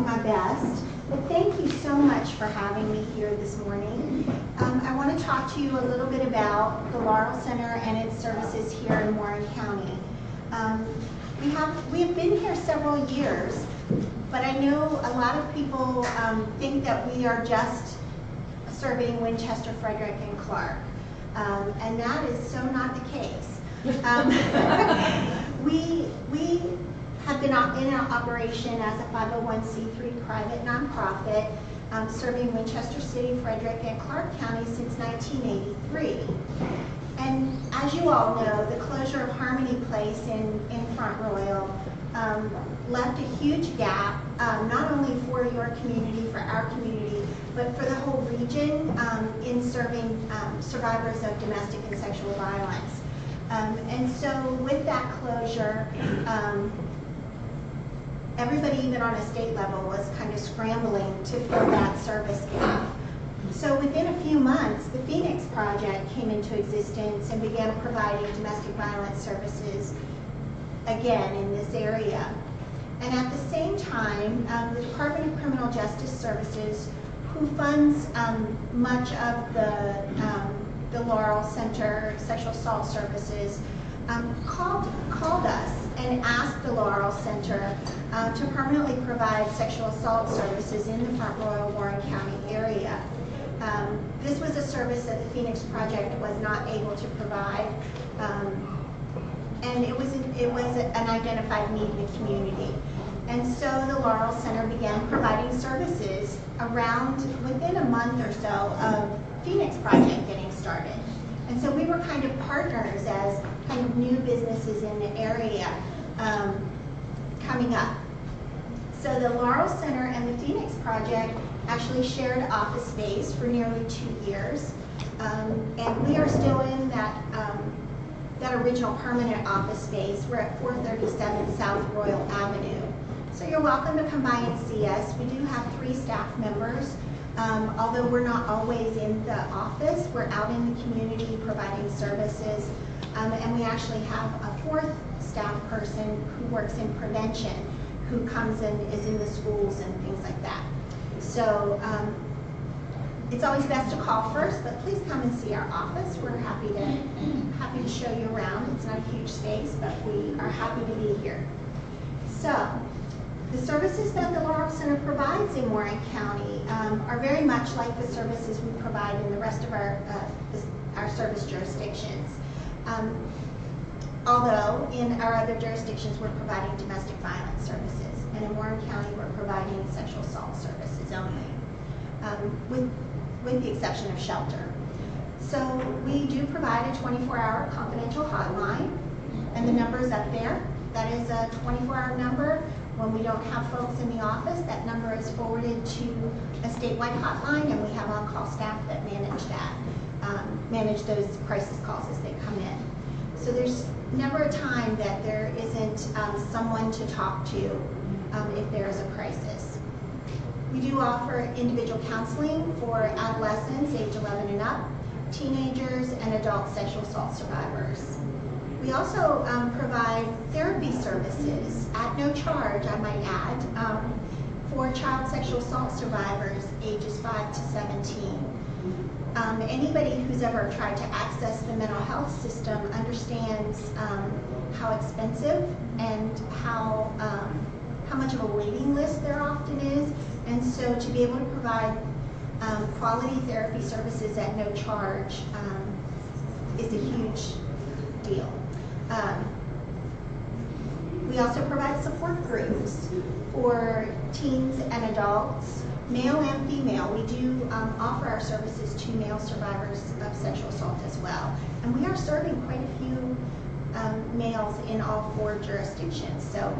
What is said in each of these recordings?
my best. But thank you so much for having me here this morning. I want to talk to you a little bit about the Laurel Center and its services here in Warren County. We have been here several years, but I know a lot of people think that we are just serving Winchester, Frederick, and Clark. And that is so not the case. We have been in our operation as a 501c3 private nonprofit serving Winchester City, Frederick, and Clark County since 1983. And as you all know, the closure of Harmony Place in Front Royal left a huge gap, not only for your community, for our community, but for the whole region in serving survivors of domestic and sexual violence. And so with that closure, everybody, even on a state level, was kind of scrambling to fill that service gap. So within a few months, the Phoenix Project came into existence and began providing domestic violence services again in this area. And at the same time, the Department of Criminal Justice Services, who funds much of the Laurel Center Sexual Assault Services, called us and asked the Laurel Center to permanently provide sexual assault services in the Front Royal, Warren County area. This was a service that the Phoenix Project was not able to provide, and it was an identified need in the community. And so the Laurel Center began providing services within a month or so of Phoenix Project getting started. And so we were kind of partners as kind of new businesses in the area coming up. So the Laurel Center and the Phoenix Project actually shared office space for nearly 2 years. And we are still in that original permanent office space. We're at 437 South Royal Avenue. So you're welcome to come by and see us. We do have 3 staff members. Although we're not always in the office, we're out in the community providing services. And we actually have a 4th staff person who works in prevention, who comes and is in the schools and things like that. So it's always best to call first, but please come and see our office. We're happy to show you around. It's not a huge space, but we are happy to be here. So the services that the Laurel Center provides in Warren County are very much like the services we provide in the rest of our service jurisdictions. Although in our other jurisdictions we're providing domestic violence services, and in Warren County we're providing sexual assault services only, with the exception of shelter. So we do provide a 24-hour confidential hotline, and the number is up there. That is a 24-hour number. When we don't have folks in the office, that number is forwarded to a statewide hotline, and we have on-call staff that manage those crisis calls as they come in. So there's never a time that there isn't someone to talk to if there is a crisis. We do offer individual counseling for adolescents age 11 and up, teenagers, and adult sexual assault survivors. We also provide therapy services at no charge, I might add, for child sexual assault survivors ages 5 to 17. Anybody who's ever tried to access the mental health system understands how expensive and how much of a waiting list there often is. And so to be able to provide quality therapy services at no charge is a huge deal. We also provide support groups for teens and adults, male and female. We do offer our services to male survivors of sexual assault as well. And we are serving quite a few males in all 4 jurisdictions, so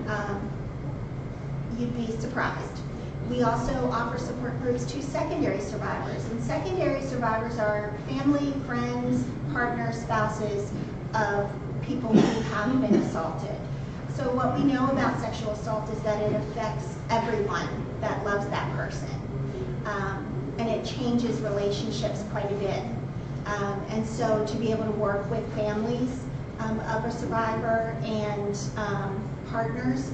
you'd be surprised. We also offer support groups to secondary survivors, and secondary survivors are family, friends, partners, spouses of people who have been assaulted. So what we know about sexual assault is that it affects everyone that loves that person. And it changes relationships quite a bit. And so to be able to work with families of a survivor and partners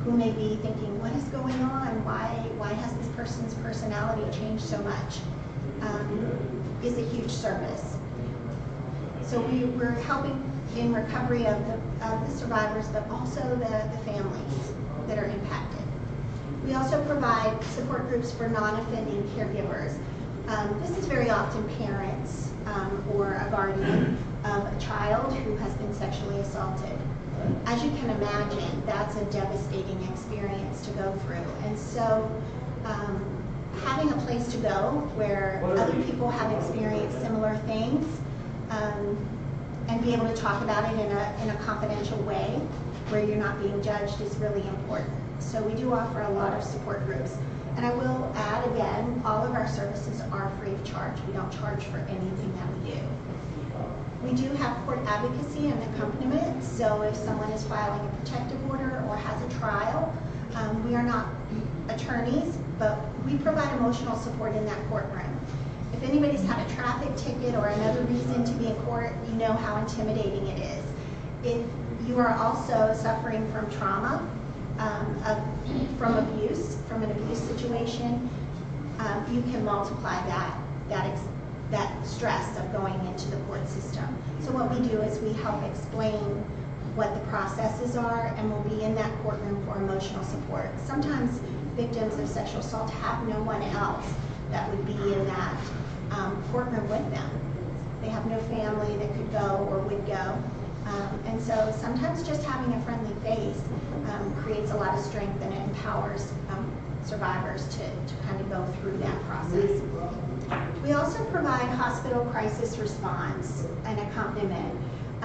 who may be thinking, what is going on? Why has this person's personality changed so much? Is a huge service. So we're helping in recovery of the survivors, but also the families that are impacted. We also provide support groups for non-offending caregivers. This is very often parents or a guardian of a child who has been sexually assaulted. As you can imagine, that's a devastating experience to go through. And so having a place to go where other people have experienced similar things and be able to talk about it in a confidential way where you're not being judged is really important. So we do offer a lot of support groups. And I will add again, all of our services are free of charge. We don't charge for anything that we do. We do have court advocacy and accompaniment. So if someone is filing a protective order or has a trial, we are not attorneys, but we provide emotional support in that courtroom. If anybody's had a traffic ticket or another reason to be in court, you know how intimidating it is. If you are also suffering from trauma, from an abuse situation, you can multiply that stress of going into the court system. So what we do is we help explain what the processes are, and we'll be in that courtroom for emotional support. Sometimes victims of sexual assault have no one else that would be in that courtroom with them. They have no family that could go or would go. And so sometimes just having a friendly face creates a lot of strength, and it empowers survivors to kind of go through that process. We also provide hospital crisis response and accompaniment.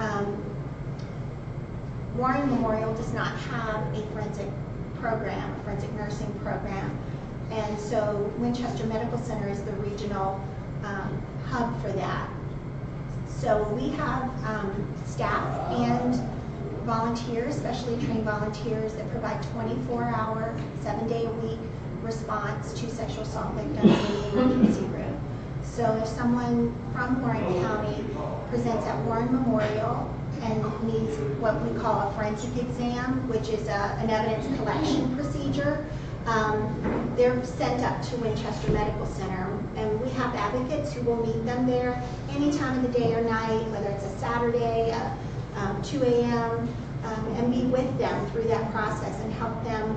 Warren Memorial does not have a forensic program, a forensic nursing program, and so Winchester Medical Center is the regional hub for that. So we have staff and volunteers, specially trained volunteers, that provide 24-hour, 7-day-a-week response to sexual assault victims in the emergency room. So if someone from Warren County presents at Warren Memorial and needs what we call a forensic exam, which is an evidence collection procedure, they're sent up to Winchester Medical Center, and we have advocates who will meet them there any time of the day or night, whether it's a Saturday, 2 a.m., and be with them through that process and help them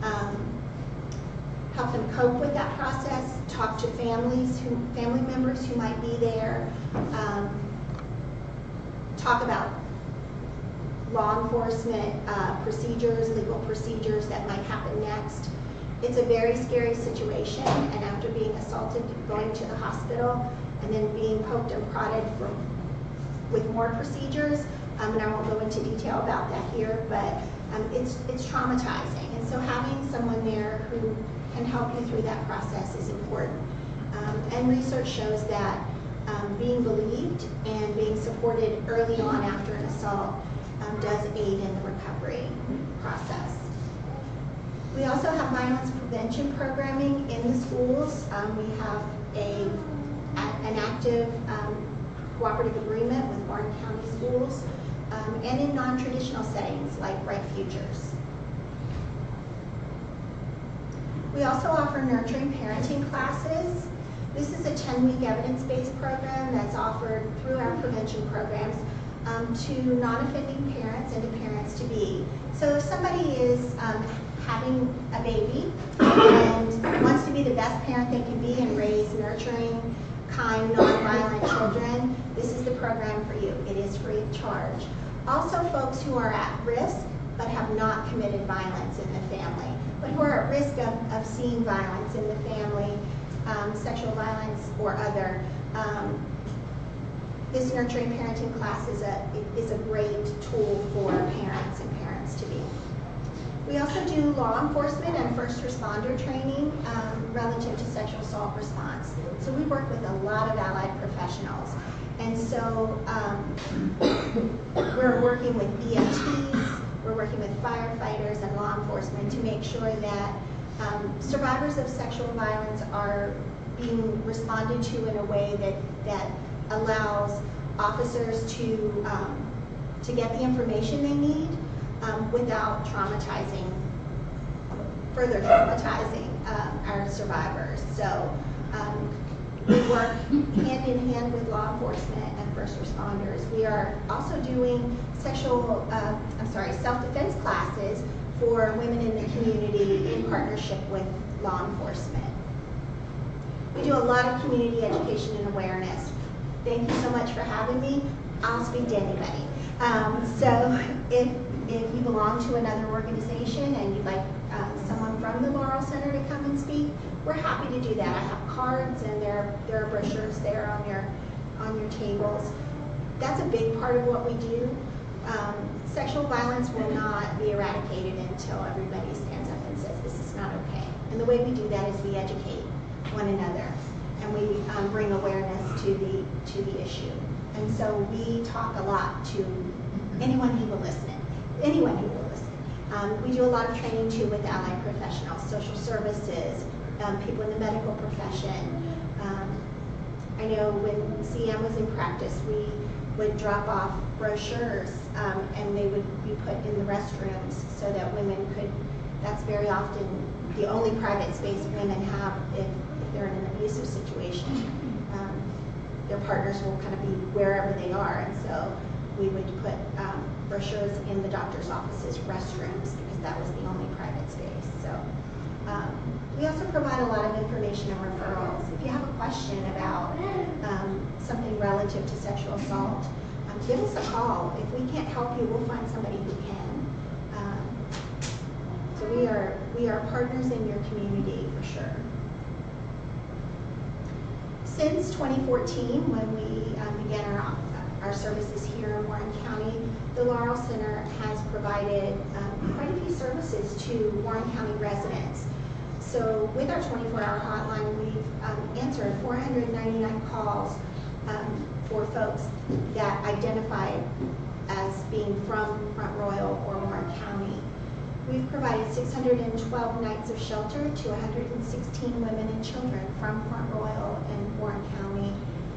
cope with that process, talk to family members who might be there, talk about law enforcement procedures, legal procedures that might happen next. It's a very scary situation, and after being assaulted, going to the hospital and then being poked and prodded with more procedures, and I won't go into detail about that here, but it's traumatizing. And so having someone there who can help you through that process is important. And research shows that being believed and being supported early on after an assault does aid in the recovery process. We also have violence prevention programming in the schools. We have an active cooperative agreement with Warren County Schools and in non-traditional settings like Bright Futures. We also offer nurturing parenting classes. This is a 10-week evidence-based program that's offered through our prevention programs to non-offending parents and to parents-to-be. So if somebody is having a baby and wants to be the best parent they can be and raise nurturing, kind, non-violent children, this is the program for you. It is free of charge. Also, folks who are at risk but have not committed violence in the family, but who are at risk of seeing violence in the family, sexual violence or other. This nurturing parenting class is a great tool for parents and parents-to-be. We also do law enforcement and first responder training relative to sexual assault response. So we work with a lot of allied professionals. And so we're working with EMTs, we're working with firefighters and law enforcement to make sure that survivors of sexual violence are being responded to in a way that allows officers to get the information they need without traumatizing further traumatizing our survivors. So we work hand in hand with law enforcement and first responders. We are also doing self-defense classes for women in the community in partnership with law enforcement. We do a lot of community education and awareness. Thank you so much for having me. I'll speak to anybody. So if you belong to another organization and you'd like someone from the Laurel Center to come and speak, we're happy to do that. I have cards and there are brochures there on your tables. That's a big part of what we do. Sexual violence will not be eradicated until everybody stands up and says this is not okay. And the way we do that is we educate one another and we bring awareness to the issue. And so we talk a lot to anyone who will listen. We do a lot of training too with allied professionals, social services, people in the medical profession. I know when CM was in practice, we would drop off brochures and they would be put in the restrooms so that women could, that's very often the only private space women have if they're in an abusive situation. Their partners will kind of be wherever they are, and so we would put brochures in the doctor's offices' restrooms because that was the only private space. So we also provide a lot of information and referrals. If you have a question about something relative to sexual assault, give us a call. If we can't help you, we'll find somebody who can. So we are partners in your community for sure. Since 2014, when we began our services here in Warren County, the Laurel Center has provided quite a few services to Warren County residents. So with our 24-hour hotline, we've answered 499 calls for folks that identified as being from Front Royal or Warren County. We've provided 612 nights of shelter to 116 women and children from Front Royal and Warren County.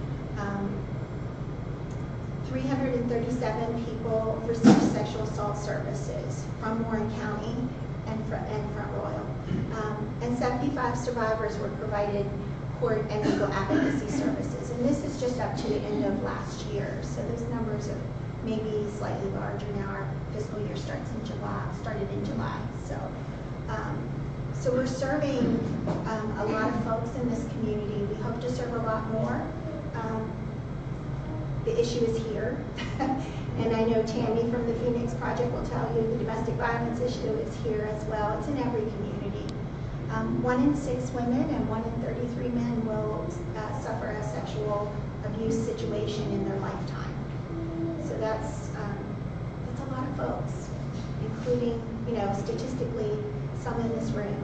337 people received sexual assault services from Warren County and Front Royal. And 75 survivors were provided court and legal advocacy services. And this is just up to the end of last year. So those numbers are maybe slightly larger now. Our fiscal year started in July. So we're serving a lot of folks in this community. We hope to serve a lot more. The issue is here. And I know Tammy from the Phoenix Project will tell you the domestic violence issue is here as well. It's in every community. 1 in 6 women and 1 in 33 men will suffer a sexual abuse situation in their lifetime. So that's a lot of folks, including, statistically, some in this room.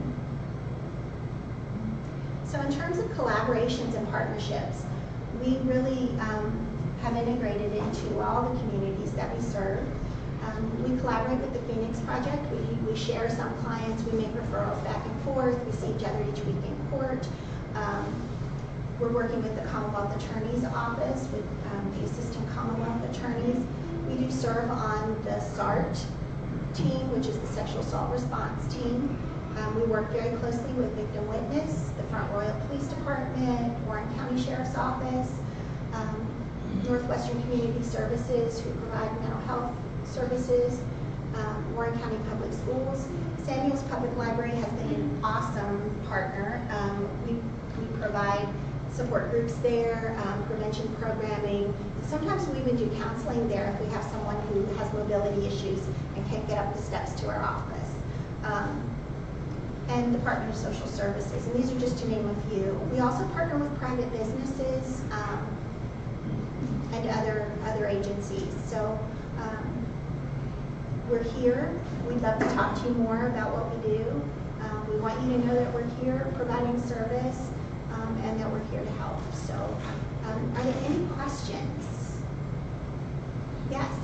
So in terms of collaborations and partnerships, we really have integrated into all the communities that we serve. We collaborate with the Phoenix Project. We share some clients. We make referrals back and forth. We see each other each week in court. We're working with the Commonwealth Attorney's Office, with the Assistant Commonwealth Attorneys. We do serve on the SART team, which is the Sexual Assault Response Team. We work very closely with Victim Witness, the Front Royal Police Department, Warren County Sheriff's Office, Northwestern Community Services, who provide mental health services, Warren County Public Schools. Samuel's Public Library has been an awesome partner. We provide support groups there, prevention programming. Sometimes we even do counseling there if we have someone who has mobility issues and can't get up the steps to our office. And Department of Social Services, and these are just to name a few. We also partner with private businesses and other agencies. So we're here. We'd love to talk to you more about what we do. We want you to know that we're here providing service and that we're here to help. So are there any questions? Yes.